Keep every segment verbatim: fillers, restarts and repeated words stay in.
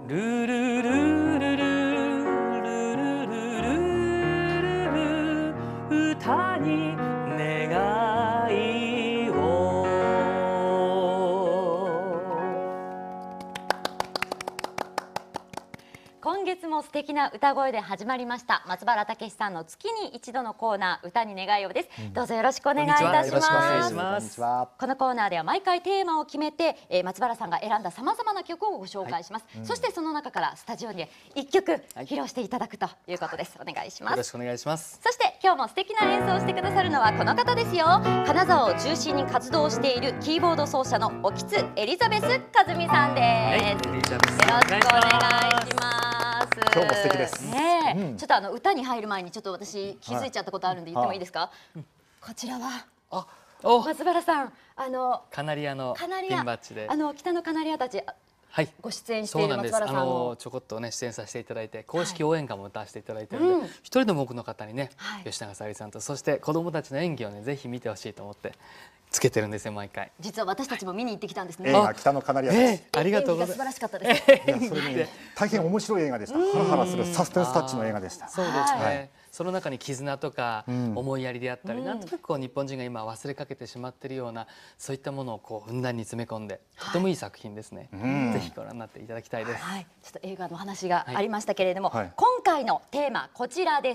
ルルルルルルルルルル歌に願いを。 今月も素敵な歌声で始まりました松原健之さんの月に一度のコーナー、歌に願いをです、うん、どうぞよろしくお願いいたします。このコーナーでは毎回テーマを決めて、えー、松原さんが選んださまざまな曲をご紹介します、はい、うん、そしてその中からスタジオにいっきょく披露していただくということです、はい、お願いします。 よろしくお願いします。 そして今日も素敵な演奏をしてくださるのはこの方ですよ。金沢を中心に活動しているキーボード奏者の興津エリザベス和美さんです、はい、よろしくお願いします。 今日も素敵です。 ねえ、うん、ちょっとあの歌に入る前にちょっと私気づいちゃったことあるんで言ってもいいですか。はい、こちらはあ松原さん、あのカナリアのピンバッジで、 あの北のカナリアたち、はい、ご出演している松原さんのちょこっとね出演させていただいて、公式応援歌も歌わせていただいてるので、はい、一人でも多くの方にね、はい、吉永小百合さんとそして子どもたちの演技をねぜひ見てほしいと思ってつけてるんですよ毎回。 実は私たちも見に行ってきたんですね。 映画北のカナリアです。 ありがとうございます。 素晴らしかったです。 いやそれね大変面白い映画でした。ハラハラするサスペンスタッチの映画でした。 そうですね。その中に絆とか思いやりであったり、なんとなくこう日本人が今忘れかけてしまっているようなそういったものをこうふんだんに詰め込んでとてもいい作品ですね。ぜひご覧になっていただきたいです。 はい。ちょっと映画の話がありましたけれども、今回のテーマこちらです。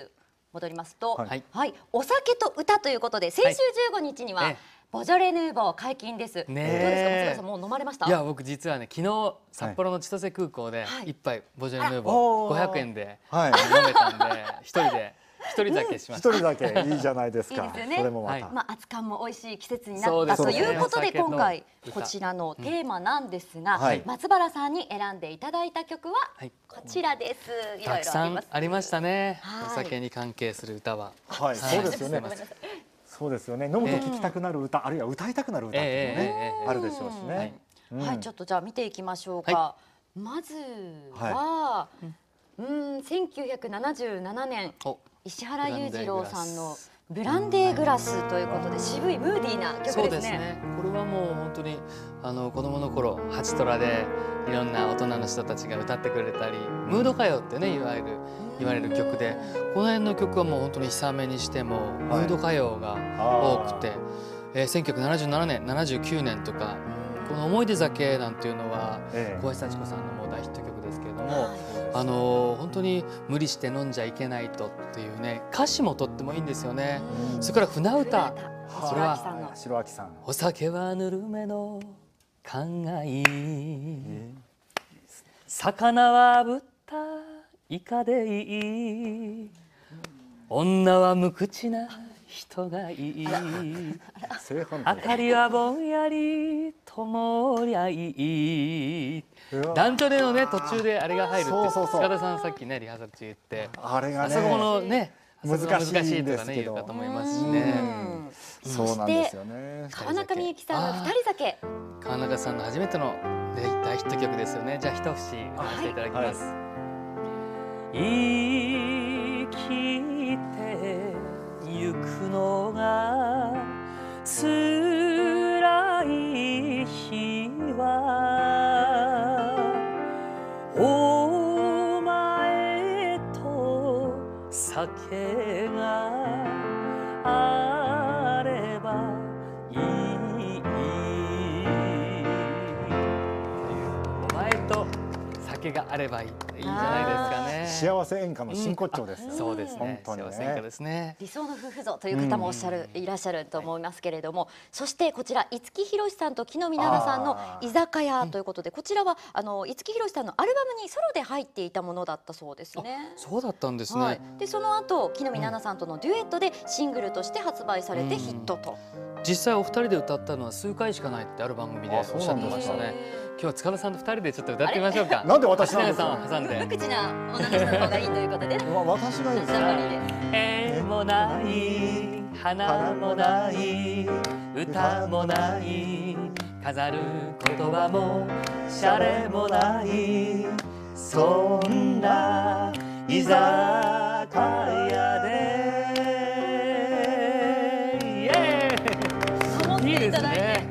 戻りますと、はい、はい、お酒と歌ということで、先週じゅうごにちには、はい、ボジョレ・ヌーボー解禁です。どうですか、松原さん、もう飲まれました？ いや、僕実はね、昨日札幌の千歳空港で一杯ボジョレ・ヌーボーごひゃくえんで飲めたんで、一人で。一人だけしました。 一人だけいいじゃないですか。 いいですよね。それもまた、まあ熱燗も美味しい季節になったということで、今回こちらのテーマなんですが、松原さんに選んでいただいた曲はこちらです。 いろいろたくさんありましたね。お酒に関係する歌は。 はい、そうですよね。そうですよね。飲むと聴きたくなる歌、あるいは歌いたくなる歌っていうのね、あるでしょうしね。 はい、ちょっとじゃあ見ていきましょうか。まずは、うん、せんきゅうひゃくななじゅうななねん。石原裕次郎さんのブランデーグラスということで、渋いムーディーな曲ですね。そうですね。 これはもう本当にあの子供の頃ハチトラでいろんな大人の人たちが歌ってくれたり、ムード歌謡ってねいわゆる言われる曲で、この辺の曲はもう本当に久めにしてもムード歌謡が多くて、えー、せんきゅうひゃくななじゅうななねん、ななじゅうきゅうねんとか、この思い出酒なんていうのは小林幸子さんのもう大ヒット曲ですけれども。あの本当に無理して飲んじゃいけないとっていうね、歌詞もとってもいいんですよね。それから船歌、 それは白秋さん。 お酒はぬるめの勘がいい、魚は炙ったイカでいい、女は無口な人がいい、明かりはぼんやり灯りゃいい。団長でのね途中であれが入るって塚田さんさっきねリハーサル中言って、 あれがねあそこのね難しいとかね難しい言うかと思いますしね。 そうなんですよね。 川中美幸さんの二人酒。 川中さんの初めての大ヒット曲ですよね。じゃあ一節歌わせていただきます。生きてゆくのが辛い日はお前と酒があればいい、お前と酒があればいい、いいじゃないですかね。 幸せ演歌の真骨頂です。 そうですね。幸せ演歌ですね。 理想の夫婦像という方もおっしゃるいらっしゃると思いますけれども、そしてこちら五木ひろしさんと木の実奈々さんの居酒屋ということで、こちらはあの五木ひろしさんのアルバムにソロで入っていたものだったそうですね。 そうだったんですね。 でその後木の実奈々さんとのデュエットでシングルとして発売されてヒットと。 実際お二人で歌ったのは数回しかないってある番組でおっしゃってましたね。今日は塚田さんと二人でちょっと歌ってみましょうか。 なんで私なんですか。 挟んで。 無口な女の人の方がいいということで。 私がいいですか。 絵もない花もない歌もない飾る言葉もシャレもない、そんな居酒屋で。イエーイ。いいですね。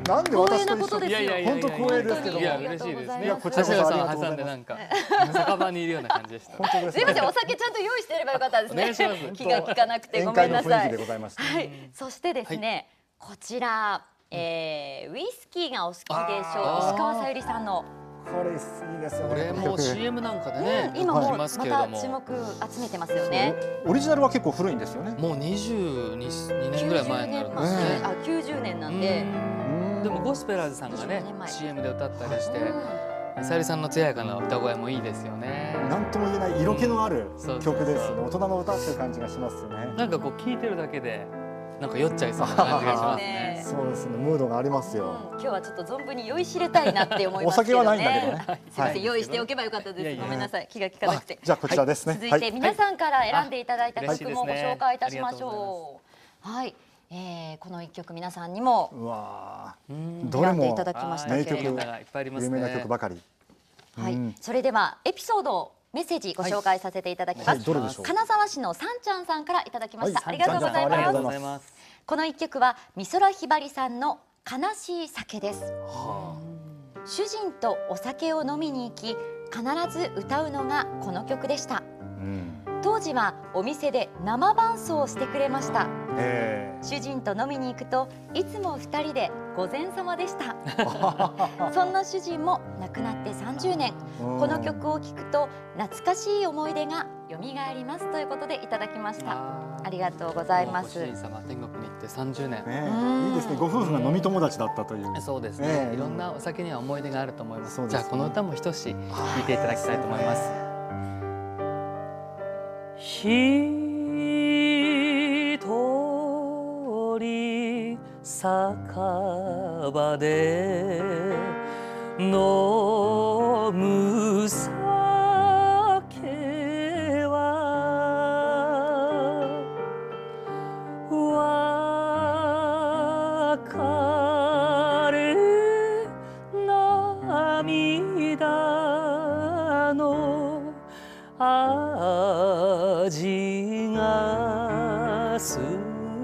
なんで私と一緒に。 いやいやいや本当光栄ですけども。 いや嬉しいですね。 いやこちらこそありがとうございます。 挟んでなんか酒場にいるような感じでした。 本当です。 すみません、お酒ちゃんと用意してればよかったですね。 お願いします。 気が利かなくてごめんなさい。 宴会の雰囲気でございました。 はい。そしてですね、こちら、えー、ウイスキーがお好きでしょう。石川さゆりさんの。 これいいですよね。 これも シーエム なんかでね、 今もうまたますけれども注目集めてますよね。 オリジナルは結構古いんですよね。 もうにじゅうにねんぐらい前になるんですね。 あ、きゅうじゅうねんなんで。 でもゴスペラーズさんがね シーエム で歌ったりして、さゆりさんの艶やかな歌声もいいですよね。 なんとも言えない色気のある曲ですよね。大人の歌っていう感じがしますよね。 なんかこう聴いてるだけでなんか酔っちゃいそうな感じがしますね。 そうですね、ムードがありますよ。 今日はちょっと存分に酔いしれたいなって思いますけどね。 お酒はないんだけどね。 すみません、用意しておけばよかったです。ごめんなさい、気が利かなくて。 じゃあこちらですね。 続いて皆さんから選んでいただいた曲もご紹介いたしましょう。はい、えこの一曲皆さんにも選んでいただきましたけれども、 有名な曲ばかり。 はい、それではエピソードメッセージご紹介させていただきます。金沢市のさんちゃんさんからいただきました。ありがとうございます。この一曲は美空ひばりさんの悲しい酒です。主人とお酒を飲みに行き必ず歌うのがこの曲でした。当時はお店で生伴奏してくれました。主人と飲みに行くといつもふたりで御前様でした。そんな主人も亡くなってさんじゅうねん、この曲を聴くと懐かしい思い出が蘇りますということでいただきました。ありがとうございます。 ご主人様天国に行ってさんじゅうねん、 いいですね。ご夫婦が飲み友達だったという。 そうですね。いろんなお酒には思い出があると思います。じゃあこの歌もひとし聴いていただきたいと思います。ひとり酒場で飲む酒は別れ涙の味がする。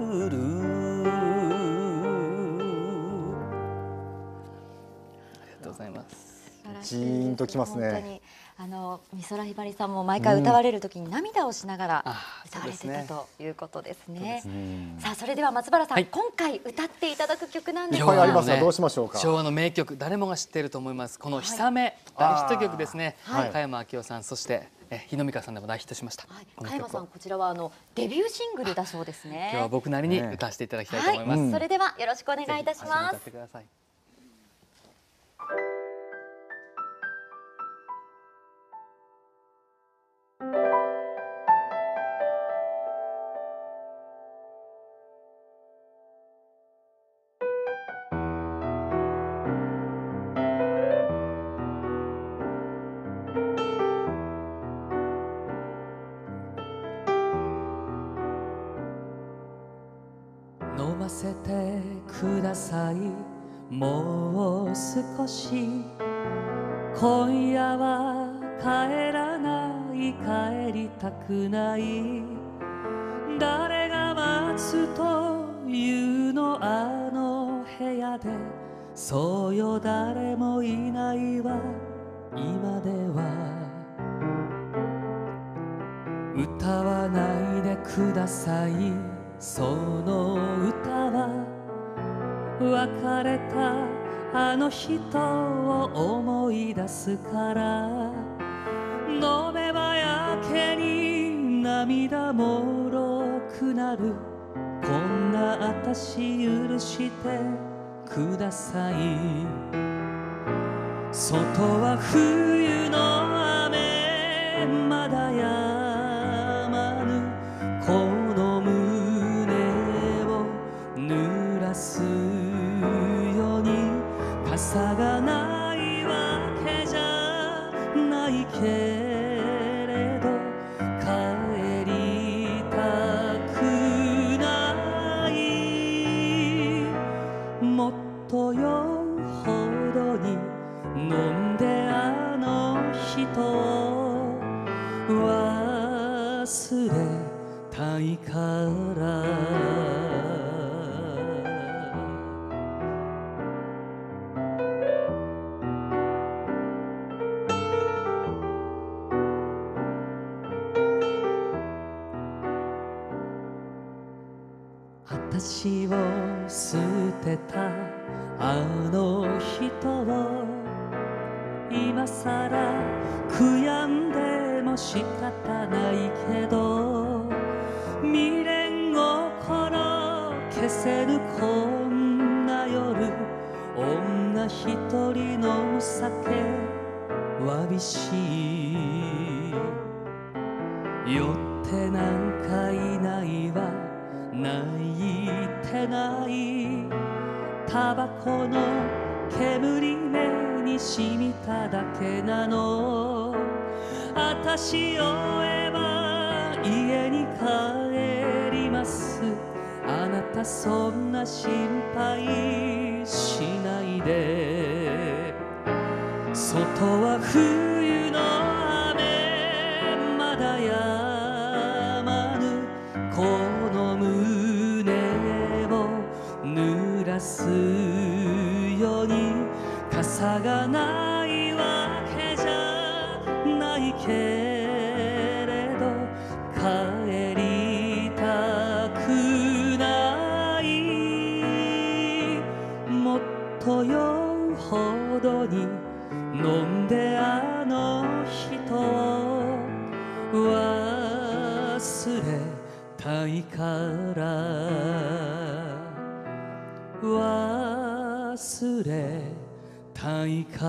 ジーンときますね。 本当にあの美空ひばりさんも毎回歌われる時に涙をしながら歌われてたということですね。さあそれでは松原さん、今回歌っていただく曲なんですが、 いっぱいありますがどうしましょうか。 昭和の名曲、誰もが知っていると思います。この氷雨、大ヒット曲ですね。加山明夫さん、そして日野美香さんでも大ヒットしました。 加山さん、こちらはあのデビューシングルだそうですね。 今日は僕なりに歌わせていただきたいと思います。 それではよろしくお願いいたします。 飲ませてください、もう少し。今夜は帰らない、帰りたくない。誰が待つというの、あの部屋で。そうよ、誰もいないわ今では。歌わないでください、その歌は別れたあの人を思い出すから。飲めばやけに涙もろくなる。こんな私許してください。外は冬の雨、まだやまぬ。この胸を濡らすように。傘がないわけじゃないけれど、帰りたくない。もっと酔うほどに飲んであの人を忘れたいから。 私を捨てたあの人を今さら悔やんでも仕方ないけど、未練心消せぬこんな夜、女一人の酒わびしい。酔ってなんかいないわ、泣いてない。タバコの煙目に染みただけなの。あたし酔えば家に帰ります。あなたそんな心配しないで。外は冬の雨まだやまぬ。この胸を濡らすように傘がないわけじゃないけれど、帰りたくない。もっと酔うほどに飲んであの人を忘れたいから、忘れたいから。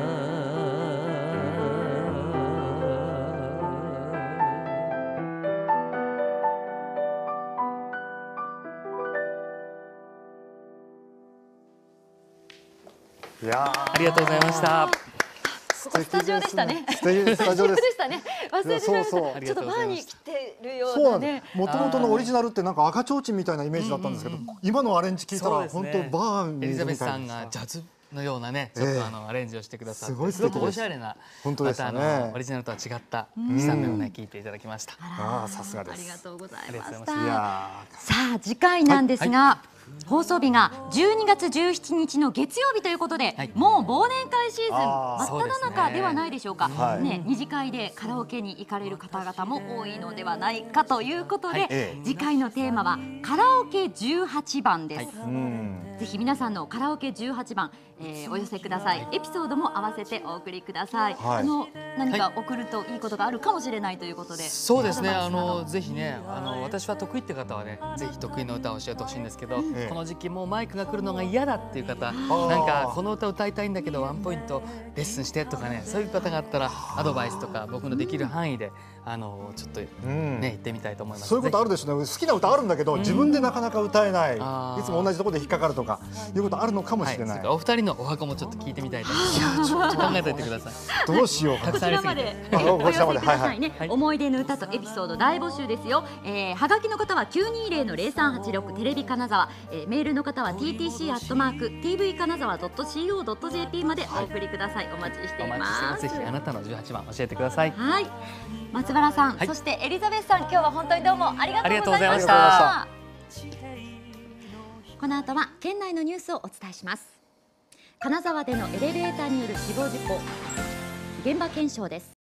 いやありがとうございました。 ここスタジオでしたね。 スタジオスタジオでしたね。忘れてしまいました。 そうそうちょっとバーに来てるよそうなでうなんね。 す。もともとのオリジナルってなんか赤ちょうちんみたいなイメージだったんですけど、今のアレンジ聞いたら本当バーにエリザベスさんみたいながジャズのようなね、ちょっとあのアレンジをしてくださって、 すごい素敵ですすごくおしゃれな、 本当ですねまたあのオリジナルとは違ったにさんめをね聞いていただきました。 ああ、さすがです。 ありがとうございありがとうましございまた。 す。 さあ次回なんですが、放送日がじゅうにがつじゅうしちにちの月曜日ということで、 はいもう忘年会シーズンあー真っ只中ではないでしょうか。 はいね、二次会でカラオケに行かれる方々も多いのではないかということで、 はいえ次回のテーマはカラオケじゅうはちばんです。 うん。 ぜひ皆さんのカラオケじゅうはちばん、えーお寄せください。エピソードも合わせてお送りください。 はいあの何か送るといいことがあるかもしれないということで。 そうですね。あアドバイスなどのぜひね、あの私は得意って方はね、ぜひ得意の歌を教えてほしいんですけど、 ええこの時期もうマイクが来るのが嫌だっていう方、 ーなんかこの歌歌いたいんだけどワンポイントレッスンしてとかね、そういう方があったらアドバイスとか僕のできる範囲であのちょっとねうん言ってみたいと思います。 そういうことあるでしょうね。好きな歌あるんだけど自分でなかなか歌えない、いあーつも同じところで引っかかるとかいうことあるのかもはい、 しれない。 それからお二人のお箱もちょっと聞いてみたいと思います。ちょっと考えておいてください。 どうしようかたくこちさんありすぎてらまであお寄せこちらまでくださいね、 はいはい思い出の歌とエピソード大募集ですよ。えー、はがきの方はきゅうにーぜろのぜろさんはちろくテレビ金沢、えー、メールの方は ティーティーシー アットマーク ティーブイ 金沢 ドット シーオー ドット ジェーピー までお送りください。お待ちしていお待ちしてま。 ますす。ぜひあなたのじゅうはちばん教えてください。 はい、松原さん、 はいそしてエリザベスさん、今日は本当にどうもありがとうございましありがた。この後は県内のニュースをお伝えします。金沢でのエレベーターによる死亡事故、現場検証です。